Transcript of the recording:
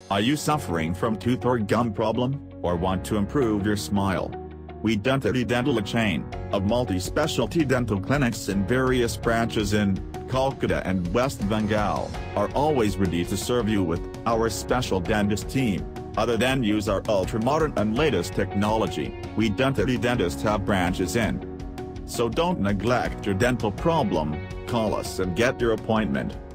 Are you suffering from tooth or gum problem, or want to improve your smile? We Dentity Dental, a chain of multi-specialty dental clinics in various branches in Kolkata and West Bengal, are always ready to serve you with our special dentist team. Other than use our ultra-modern and latest technology, we Dentity dentists have branches in. So don't neglect your dental problem, call us and get your appointment.